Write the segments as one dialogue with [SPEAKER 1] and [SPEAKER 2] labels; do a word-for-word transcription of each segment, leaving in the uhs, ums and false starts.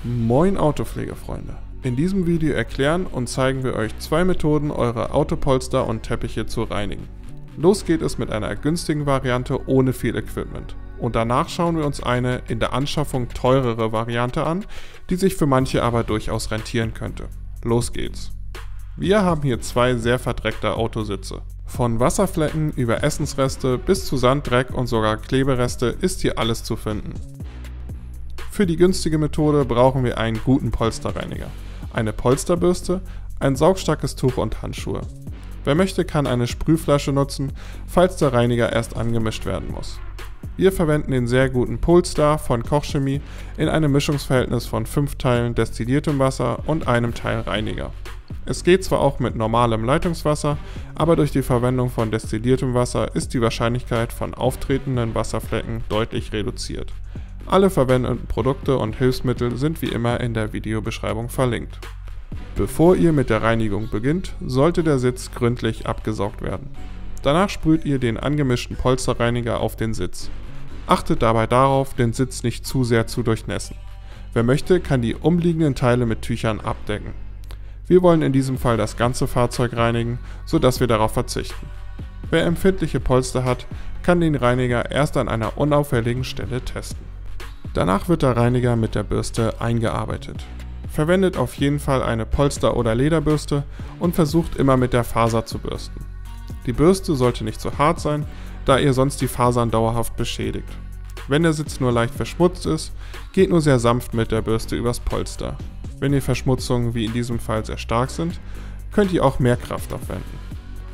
[SPEAKER 1] Moin Autopflegefreunde! In diesem Video erklären und zeigen wir euch zwei Methoden, eure Autopolster und Teppiche zu reinigen. Los geht es mit einer günstigen Variante ohne viel Equipment. Und danach schauen wir uns eine in der Anschaffung teurere Variante an, die sich für manche aber durchaus rentieren könnte. Los geht's! Wir haben hier zwei sehr verdreckte Autositze. Von Wasserflecken über Essensreste bis zu Sand, Dreck und sogar Klebereste ist hier alles zu finden. Für die günstige Methode brauchen wir einen guten Polsterreiniger, eine Polsterbürste, ein saugstarkes Tuch und Handschuhe. Wer möchte, kann eine Sprühflasche nutzen, falls der Reiniger erst angemischt werden muss. Wir verwenden den sehr guten Polestar von Kochchemie in einem Mischungsverhältnis von fünf Teilen destilliertem Wasser und einem Teil Reiniger. Es geht zwar auch mit normalem Leitungswasser, aber durch die Verwendung von destilliertem Wasser ist die Wahrscheinlichkeit von auftretenden Wasserflecken deutlich reduziert. Alle verwendeten Produkte und Hilfsmittel sind wie immer in der Videobeschreibung verlinkt. Bevor ihr mit der Reinigung beginnt, sollte der Sitz gründlich abgesaugt werden. Danach sprüht ihr den angemischten Polsterreiniger auf den Sitz. Achtet dabei darauf, den Sitz nicht zu sehr zu durchnässen. Wer möchte, kann die umliegenden Teile mit Tüchern abdecken. Wir wollen in diesem Fall das ganze Fahrzeug reinigen, sodass wir darauf verzichten. Wer empfindliche Polster hat, kann den Reiniger erst an einer unauffälligen Stelle testen. Danach wird der Reiniger mit der Bürste eingearbeitet. Verwendet auf jeden Fall eine Polster- oder Lederbürste und versucht immer mit der Faser zu bürsten. Die Bürste sollte nicht zu hart sein, da ihr sonst die Fasern dauerhaft beschädigt. Wenn der Sitz nur leicht verschmutzt ist, geht nur sehr sanft mit der Bürste übers Polster. Wenn die Verschmutzungen wie in diesem Fall sehr stark sind, könnt ihr auch mehr Kraft aufwenden.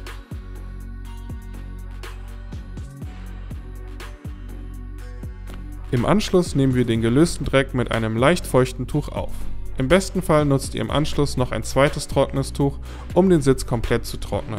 [SPEAKER 1] Im Anschluss nehmen wir den gelösten Dreck mit einem leicht feuchten Tuch auf. Im besten Fall nutzt ihr im Anschluss noch ein zweites trockenes Tuch, um den Sitz komplett zu trocknen.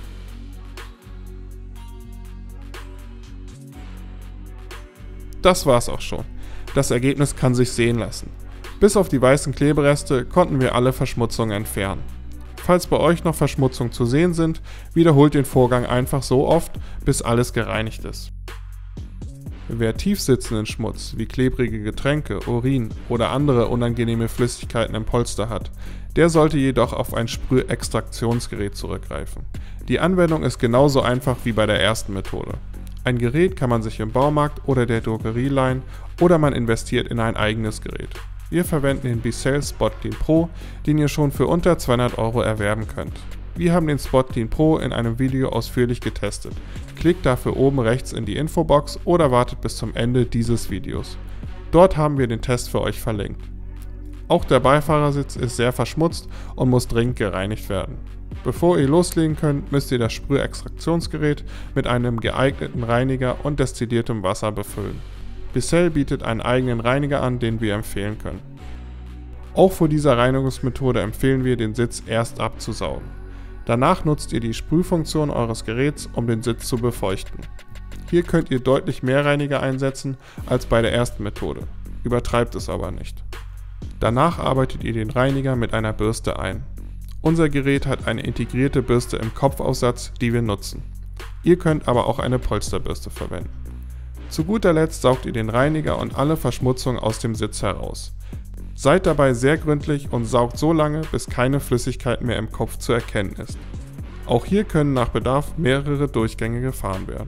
[SPEAKER 1] Das war's auch schon. Das Ergebnis kann sich sehen lassen. Bis auf die weißen Klebereste konnten wir alle Verschmutzungen entfernen. Falls bei euch noch Verschmutzungen zu sehen sind, wiederholt den Vorgang einfach so oft, bis alles gereinigt ist. Wer tiefsitzenden Schmutz wie klebrige Getränke, Urin oder andere unangenehme Flüssigkeiten im Polster hat, der sollte jedoch auf ein Sprühextraktionsgerät zurückgreifen. Die Anwendung ist genauso einfach wie bei der ersten Methode. Ein Gerät kann man sich im Baumarkt oder der Drogerie leihen oder man investiert in ein eigenes Gerät. Wir verwenden den Bissell SpotClean Pro, den ihr schon für unter zweihundert Euro erwerben könnt. Wir haben den SpotClean Pro in einem Video ausführlich getestet. Klickt dafür oben rechts in die Infobox oder wartet bis zum Ende dieses Videos. Dort haben wir den Test für euch verlinkt. Auch der Beifahrersitz ist sehr verschmutzt und muss dringend gereinigt werden. Bevor ihr loslegen könnt, müsst ihr das Sprühextraktionsgerät mit einem geeigneten Reiniger und destilliertem Wasser befüllen. Bissell bietet einen eigenen Reiniger an, den wir empfehlen können. Auch vor dieser Reinigungsmethode empfehlen wir, den Sitz erst abzusaugen. Danach nutzt ihr die Sprühfunktion eures Geräts, um den Sitz zu befeuchten. Hier könnt ihr deutlich mehr Reiniger einsetzen als bei der ersten Methode. Übertreibt es aber nicht. Danach arbeitet ihr den Reiniger mit einer Bürste ein. Unser Gerät hat eine integrierte Bürste im Kopfaussatz, die wir nutzen. Ihr könnt aber auch eine Polsterbürste verwenden. Zu guter Letzt saugt ihr den Reiniger und alle Verschmutzung aus dem Sitz heraus. Seid dabei sehr gründlich und saugt so lange, bis keine Flüssigkeit mehr im Kopf zu erkennen ist. Auch hier können nach Bedarf mehrere Durchgänge gefahren werden.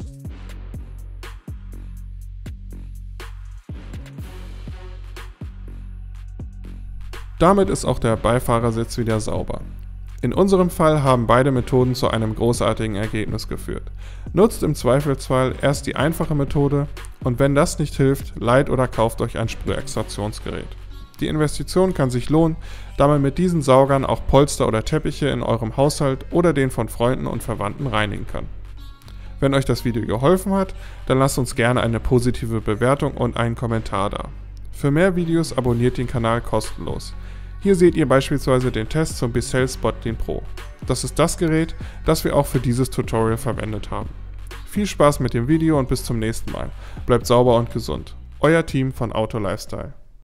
[SPEAKER 1] Damit ist auch der Beifahrersitz wieder sauber. In unserem Fall haben beide Methoden zu einem großartigen Ergebnis geführt. Nutzt im Zweifelsfall erst die einfache Methode und wenn das nicht hilft, leiht oder kauft euch ein Sprühextraktionsgerät. Die Investition kann sich lohnen, da man mit diesen Saugern auch Polster oder Teppiche in eurem Haushalt oder den von Freunden und Verwandten reinigen kann. Wenn euch das Video geholfen hat, dann lasst uns gerne eine positive Bewertung und einen Kommentar da. Für mehr Videos abonniert den Kanal kostenlos. Hier seht ihr beispielsweise den Test zum Bissell SpotClean Pro. Das ist das Gerät, das wir auch für dieses Tutorial verwendet haben. Viel Spaß mit dem Video und bis zum nächsten Mal. Bleibt sauber und gesund. Euer Team von Auto Lifestyle.